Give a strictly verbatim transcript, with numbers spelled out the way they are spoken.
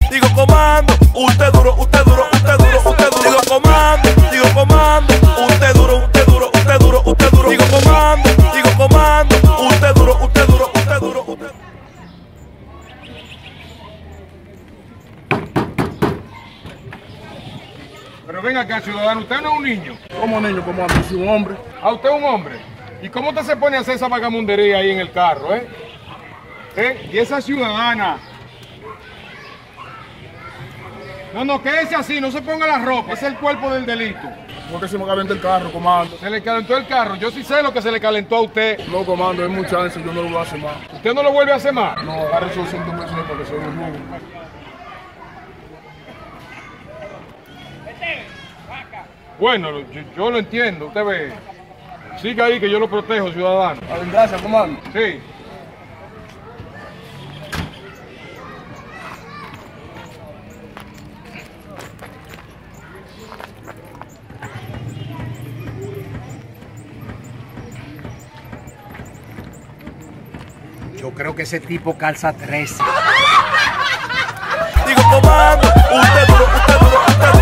digo comando, usted duro, usted duro, usted duro, usted duro. Digo comando, digo comando, usted duro, usted duro, usted duro, usted duro. Digo comando, digo comando, usted duro, usted duro, usted duro, usted duro. Pero venga acá, ciudadano, usted no es un niño. ¿Cómo niño? ¿Cómo ando? Soy un hombre. ¿A usted es un hombre? ¿Y cómo usted se pone a hacer esa vagamundería ahí en el carro, eh? ¿Eh? Y esa ciudadana. No, no, quédese así, no se ponga la ropa, es el cuerpo del delito. ¿Por qué se me calienta el carro, comando? Se le calentó el carro, yo sí sé lo que se le calentó a usted. No, comando, hay mucha chance, yo no lo voy a hacer más. ¿Usted no lo vuelve a hacer más? No, agarre esos cientos pesos para que se lo robo. Bueno, yo, yo lo entiendo, usted ve. Siga ahí que yo lo protejo, ciudadano. A ver, gracias, comando. Sí. Yo creo que ese tipo calza trece. Digo comando, usted duro, usted duro, usted duro.